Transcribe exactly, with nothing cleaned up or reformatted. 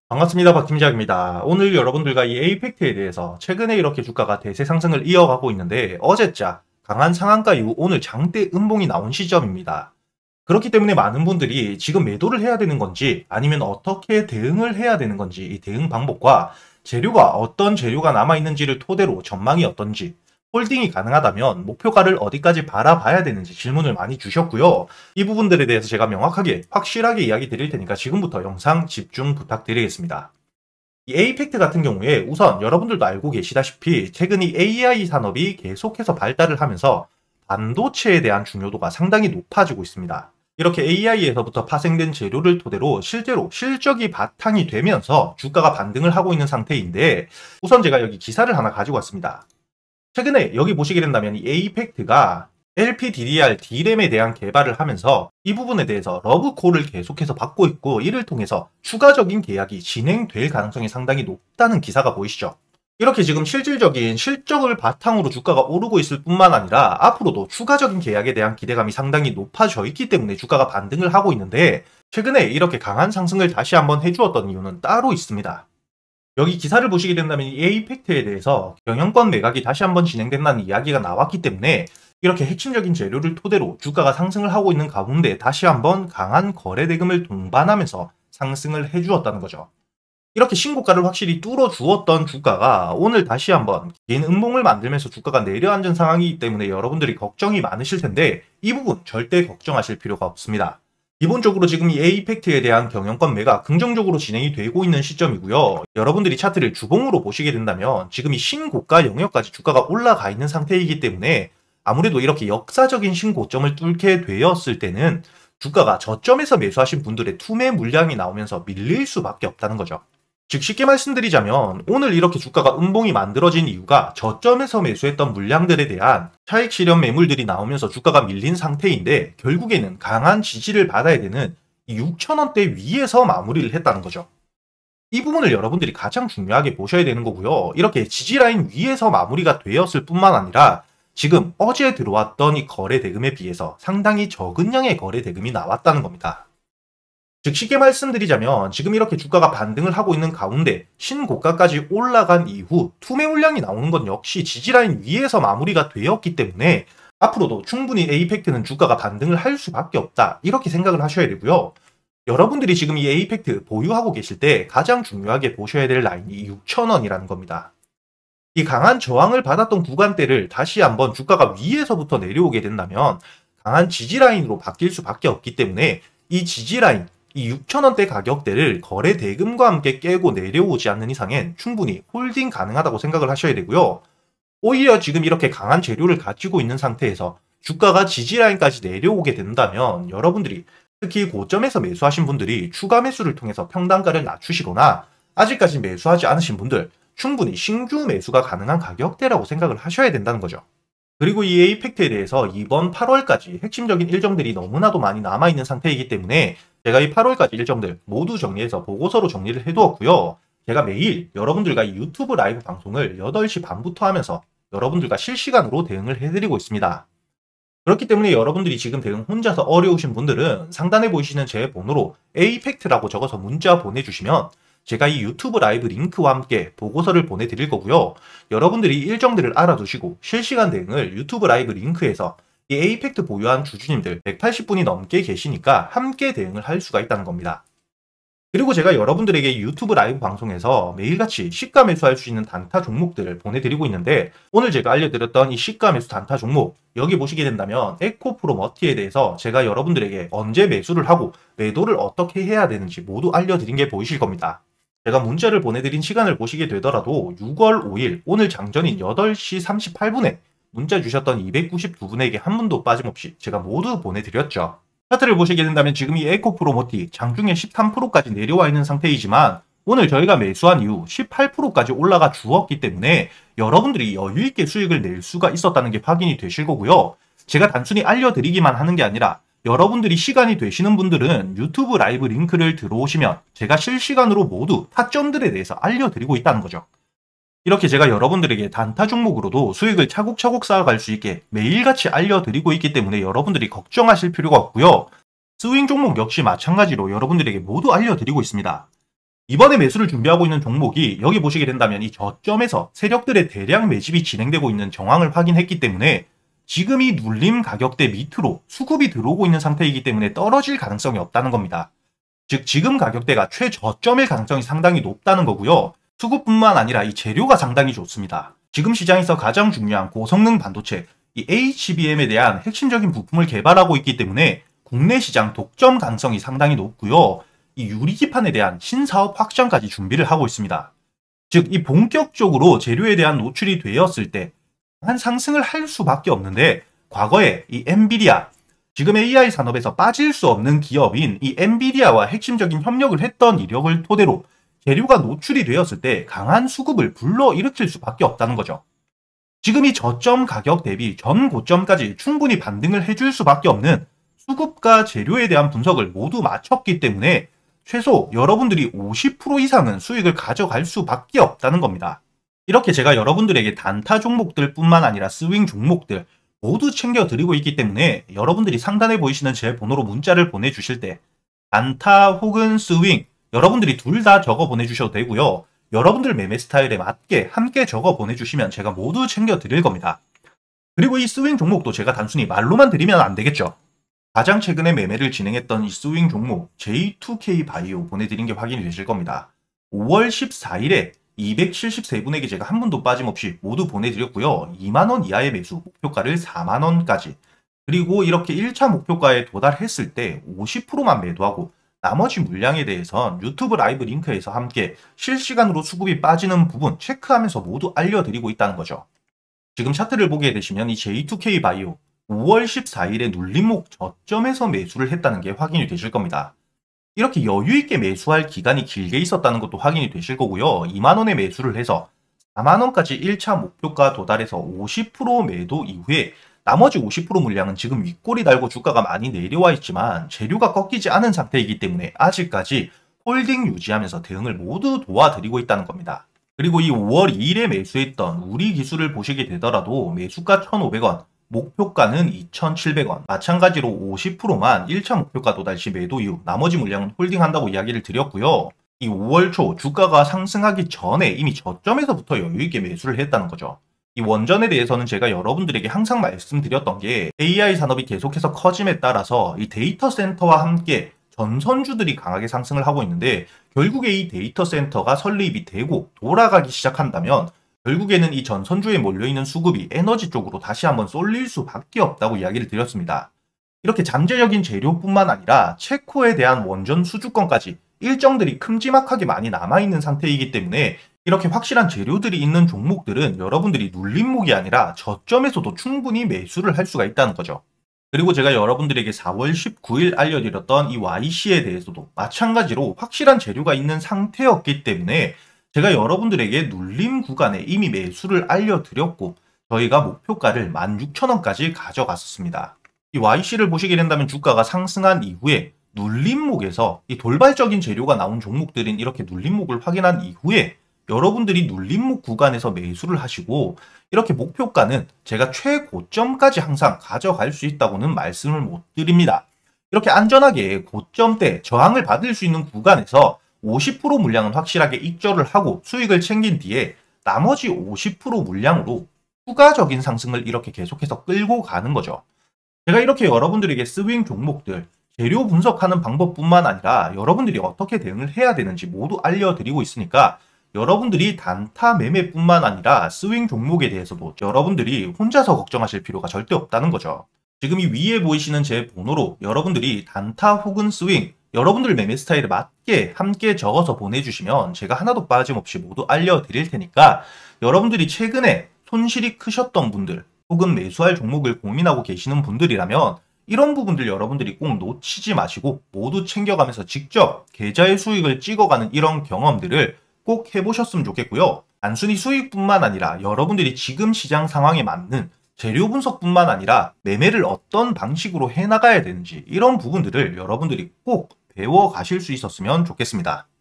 반갑습니다. 박팀장입니다. 오늘 여러분들과 이 에이펙트에 대해서 최근에 이렇게 주가가 대세 상승을 이어가고 있는데 어제자 강한 상한가 이후 오늘 장대 음봉이 나온 시점입니다. 그렇기 때문에 많은 분들이 지금 매도를 해야 되는 건지 아니면 어떻게 대응을 해야 되는 건지 이 대응 방법과 재료가 어떤 재료가 남아있는지를 토대로 전망이 어떤지 홀딩이 가능하다면 목표가를 어디까지 바라봐야 되는지 질문을 많이 주셨고요. 이 부분들에 대해서 제가 명확하게 확실하게 이야기 드릴 테니까 지금부터 영상 집중 부탁드리겠습니다. 이 에이펙트 같은 경우에 우선 여러분들도 알고 계시다시피 최근 이 에이아이 산업이 계속해서 발달을 하면서 반도체에 대한 중요도가 상당히 높아지고 있습니다. 이렇게 에이아이에서부터 파생된 재료를 토대로 실제로 실적이 바탕이 되면서 주가가 반등을 하고 있는 상태인데 우선 제가 여기 기사를 하나 가지고 왔습니다. 최근에 여기 보시게 된다면 이 에이펙트가 엘피디디알 D램에 대한 개발을 하면서 이 부분에 대해서 러브콜을 계속해서 받고 있고 이를 통해서 추가적인 계약이 진행될 가능성이 상당히 높다는 기사가 보이시죠? 이렇게 지금 실질적인 실적을 바탕으로 주가가 오르고 있을 뿐만 아니라 앞으로도 추가적인 계약에 대한 기대감이 상당히 높아져 있기 때문에 주가가 반등을 하고 있는데 최근에 이렇게 강한 상승을 다시 한번 해주었던 이유는 따로 있습니다. 여기 기사를 보시게 된다면 이 에이펙트에 대해서 경영권 매각이 다시 한번 진행된다는 이야기가 나왔기 때문에 이렇게 핵심적인 재료를 토대로 주가가 상승을 하고 있는 가운데 다시 한번 강한 거래 대금을 동반하면서 상승을 해주었다는 거죠. 이렇게 신고가를 확실히 뚫어주었던 주가가 오늘 다시 한번 긴 음봉을 만들면서 주가가 내려앉은 상황이기 때문에 여러분들이 걱정이 많으실 텐데 이 부분 절대 걱정하실 필요가 없습니다. 기본적으로 지금 이 에이펙트에 대한 경영권 매가 긍정적으로 진행이 되고 있는 시점이고요. 여러분들이 차트를 주봉으로 보시게 된다면 지금 이 신고가 영역까지 주가가 올라가 있는 상태이기 때문에 아무래도 이렇게 역사적인 신고점을 뚫게 되었을 때는 주가가 저점에서 매수하신 분들의 투매 물량이 나오면서 밀릴 수밖에 없다는 거죠. 즉 쉽게 말씀드리자면 오늘 이렇게 주가가 음봉이 만들어진 이유가 저점에서 매수했던 물량들에 대한 차익 실현 매물들이 나오면서 주가가 밀린 상태인데 결국에는 강한 지지를 받아야 되는 육천 원대 위에서 마무리를 했다는 거죠. 이 부분을 여러분들이 가장 중요하게 보셔야 되는 거고요. 이렇게 지지라인 위에서 마무리가 되었을 뿐만 아니라 지금 어제 들어왔던 이 거래 대금에 비해서 상당히 적은 양의 거래 대금이 나왔다는 겁니다. 즉 쉽게 말씀드리자면 지금 이렇게 주가가 반등을 하고 있는 가운데 신고가까지 올라간 이후 투매 물량이 나오는 건 역시 지지라인 위에서 마무리가 되었기 때문에 앞으로도 충분히 에이펙트는 주가가 반등을 할 수밖에 없다 이렇게 생각을 하셔야 되고요. 여러분들이 지금 이 에이펙트 보유하고 계실 때 가장 중요하게 보셔야 될 라인이 육천 원이라는 겁니다. 이 강한 저항을 받았던 구간대를 다시 한번 주가가 위에서부터 내려오게 된다면 강한 지지라인으로 바뀔 수밖에 없기 때문에 이 지지라인 이 육천 원대 가격대를 거래 대금과 함께 깨고 내려오지 않는 이상엔 충분히 홀딩 가능하다고 생각을 하셔야 되고요. 오히려 지금 이렇게 강한 재료를 가지고 있는 상태에서 주가가 지지라인까지 내려오게 된다면 여러분들이 특히 고점에서 매수하신 분들이 추가 매수를 통해서 평단가를 낮추시거나 아직까지 매수하지 않으신 분들 충분히 신규 매수가 가능한 가격대라고 생각을 하셔야 된다는 거죠. 그리고 이 에이펙트에 대해서 이번 팔월까지 핵심적인 일정들이 너무나도 많이 남아있는 상태이기 때문에 제가 이 팔월까지 일정들 모두 정리해서 보고서로 정리를 해두었고요. 제가 매일 여러분들과 이 유튜브 라이브 방송을 여덟 시 반부터 하면서 여러분들과 실시간으로 대응을 해드리고 있습니다. 그렇기 때문에 여러분들이 지금 대응 혼자서 어려우신 분들은 상단에 보이시는 제 번호로 에이펙트라고 적어서 문자 보내주시면 제가 이 유튜브 라이브 링크와 함께 보고서를 보내드릴 거고요. 여러분들이 일정들을 알아두시고 실시간 대응을 유튜브 라이브 링크에서 이 에이펙트 보유한 주주님들 백팔십 분이 넘게 계시니까 함께 대응을 할 수가 있다는 겁니다. 그리고 제가 여러분들에게 유튜브 라이브 방송에서 매일같이 시가 매수할 수 있는 단타 종목들을 보내드리고 있는데 오늘 제가 알려드렸던 이 시가 매수 단타 종목 여기 보시게 된다면 에코프로 머티에 대해서 제가 여러분들에게 언제 매수를 하고 매도를 어떻게 해야 되는지 모두 알려드린 게 보이실 겁니다. 제가 문자를 보내드린 시간을 보시게 되더라도 유월 오일 오늘 장전인 여덟 시 삼십팔 분에 문자 주셨던 이백구십이 분에게 한 분도 빠짐없이 제가 모두 보내드렸죠. 차트를 보시게 된다면 지금 이 에코프로 모티 장중에 십삼 퍼센트까지 내려와 있는 상태이지만 오늘 저희가 매수한 이후 십팔 퍼센트까지 올라가 주었기 때문에 여러분들이 여유있게 수익을 낼 수가 있었다는 게 확인이 되실 거고요. 제가 단순히 알려드리기만 하는 게 아니라 여러분들이 시간이 되시는 분들은 유튜브 라이브 링크를 들어오시면 제가 실시간으로 모두 타점들에 대해서 알려드리고 있다는 거죠. 이렇게 제가 여러분들에게 단타 종목으로도 수익을 차곡차곡 쌓아갈 수 있게 매일같이 알려드리고 있기 때문에 여러분들이 걱정하실 필요가 없고요. 스윙 종목 역시 마찬가지로 여러분들에게 모두 알려드리고 있습니다. 이번에 매수를 준비하고 있는 종목이 여기 보시게 된다면 이 저점에서 세력들의 대량 매집이 진행되고 있는 정황을 확인했기 때문에 지금 이 눌림 가격대 밑으로 수급이 들어오고 있는 상태이기 때문에 떨어질 가능성이 없다는 겁니다. 즉 지금 가격대가 최저점일 가능성이 상당히 높다는 거고요. 수급뿐만 아니라 이 재료가 상당히 좋습니다. 지금 시장에서 가장 중요한 고성능 반도체 이 에이치비엠에 대한 핵심적인 부품을 개발하고 있기 때문에 국내 시장 독점 가능성이 상당히 높고요. 이 유리기판에 대한 신사업 확장까지 준비를 하고 있습니다. 즉 이 본격적으로 재료에 대한 노출이 되었을 때 한 상승을 할 수밖에 없는데 과거에 이 엔비디아, 지금 에이아이 산업에서 빠질 수 없는 기업인 이 엔비디아와 핵심적인 협력을 했던 이력을 토대로 재료가 노출이 되었을 때 강한 수급을 불러일으킬 수밖에 없다는 거죠. 지금 이 저점 가격 대비 전 고점까지 충분히 반등을 해줄 수밖에 없는 수급과 재료에 대한 분석을 모두 마쳤기 때문에 최소 여러분들이 오십 퍼센트 이상은 수익을 가져갈 수밖에 없다는 겁니다. 이렇게 제가 여러분들에게 단타 종목들 뿐만 아니라 스윙 종목들 모두 챙겨드리고 있기 때문에 여러분들이 상단에 보이시는 제 번호로 문자를 보내주실 때 단타 혹은 스윙 여러분들이 둘 다 적어 보내주셔도 되고요. 여러분들 매매 스타일에 맞게 함께 적어 보내주시면 제가 모두 챙겨드릴 겁니다. 그리고 이 스윙 종목도 제가 단순히 말로만 드리면 안 되겠죠. 가장 최근에 매매를 진행했던 이 스윙 종목 제이 투 케이 바이오 보내드린 게 확인이 되실 겁니다. 오월 십사일에 이백칠십삼 분에게 제가 한 분도 빠짐없이 모두 보내드렸고요. 이만 원 이하의 매수 목표가를 사만 원까지 그리고 이렇게 일 차 목표가에 도달했을 때 오십 퍼센트만 매도하고 나머지 물량에 대해선 유튜브 라이브 링크에서 함께 실시간으로 수급이 빠지는 부분 체크하면서 모두 알려드리고 있다는 거죠. 지금 차트를 보게 되시면 이 제이 투 케이 바이오 오월 십사일에 눌림목 저점에서 매수를 했다는 게 확인이 되실 겁니다. 이렇게 여유있게 매수할 기간이 길게 있었다는 것도 확인이 되실 거고요. 이만 원에 매수를 해서 사만 원까지 일 차 목표가 도달해서 오십 퍼센트 매도 이후에 나머지 오십 퍼센트 물량은 지금 윗골이 달고 주가가 많이 내려와 있지만 재료가 꺾이지 않은 상태이기 때문에 아직까지 홀딩 유지하면서 대응을 모두 도와드리고 있다는 겁니다. 그리고 이 오월 이일에 매수했던 우리 기술을 보시게 되더라도 매수가 천오백 원, 목표가는 이천칠백 원, 마찬가지로 오십 퍼센트만 일 차 목표가 도달 시 매도 이후 나머지 물량은 홀딩한다고 이야기를 드렸고요. 이 오월 초 주가가 상승하기 전에 이미 저점에서부터 여유있게 매수를 했다는 거죠. 이 원전에 대해서는 제가 여러분들에게 항상 말씀드렸던 게 에이아이 산업이 계속해서 커짐에 따라서 이 데이터 센터와 함께 전선주들이 강하게 상승을 하고 있는데 결국에 이 데이터 센터가 설립이 되고 돌아가기 시작한다면 결국에는 이 전선주에 몰려있는 수급이 에너지 쪽으로 다시 한번 쏠릴 수밖에 없다고 이야기를 드렸습니다. 이렇게 잠재적인 재료뿐만 아니라 체코에 대한 원전 수주권까지 일정들이 큼지막하게 많이 남아있는 상태이기 때문에 이렇게 확실한 재료들이 있는 종목들은 여러분들이 눌림목이 아니라 저점에서도 충분히 매수를 할 수가 있다는 거죠. 그리고 제가 여러분들에게 사월 십구일 알려드렸던 이 와이씨에 대해서도 마찬가지로 확실한 재료가 있는 상태였기 때문에 제가 여러분들에게 눌림 구간에 이미 매수를 알려드렸고 저희가 목표가를 만 육천 원까지 가져갔었습니다. 이 와이씨를 보시게 된다면 주가가 상승한 이후에 눌림목에서 이 돌발적인 재료가 나온 종목들인 이렇게 눌림목을 확인한 이후에 여러분들이 눌림목 구간에서 매수를 하시고 이렇게 목표가는 제가 최고점까지 항상 가져갈 수 있다고는 말씀을 못 드립니다. 이렇게 안전하게 고점대 저항을 받을 수 있는 구간에서 오십 퍼센트 물량은 확실하게 익절을 하고 수익을 챙긴 뒤에 나머지 오십 퍼센트 물량으로 추가적인 상승을 이렇게 계속해서 끌고 가는 거죠. 제가 이렇게 여러분들에게 스윙 종목들 재료 분석하는 방법뿐만 아니라 여러분들이 어떻게 대응을 해야 되는지 모두 알려드리고 있으니까 여러분들이 단타 매매뿐만 아니라 스윙 종목에 대해서도 여러분들이 혼자서 걱정하실 필요가 절대 없다는 거죠. 지금 이 위에 보이시는 제 번호로 여러분들이 단타 혹은 스윙 여러분들 매매 스타일에 맞게 함께 적어서 보내주시면 제가 하나도 빠짐없이 모두 알려드릴 테니까 여러분들이 최근에 손실이 크셨던 분들 혹은 매수할 종목을 고민하고 계시는 분들이라면 이런 부분들 여러분들이 꼭 놓치지 마시고 모두 챙겨가면서 직접 계좌의 수익을 찍어가는 이런 경험들을 꼭 해보셨으면 좋겠고요. 단순히 수익뿐만 아니라 여러분들이 지금 시장 상황에 맞는 재료 분석뿐만 아니라 매매를 어떤 방식으로 해나가야 되는지 이런 부분들을 여러분들이 꼭 배워 가실 수 있었으면 좋겠습니다.